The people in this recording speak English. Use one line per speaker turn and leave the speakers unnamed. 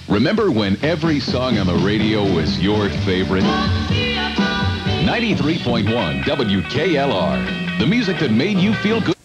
Remember when every song on the radio was your favorite? 93.1 WKLR. The music that made you feel good.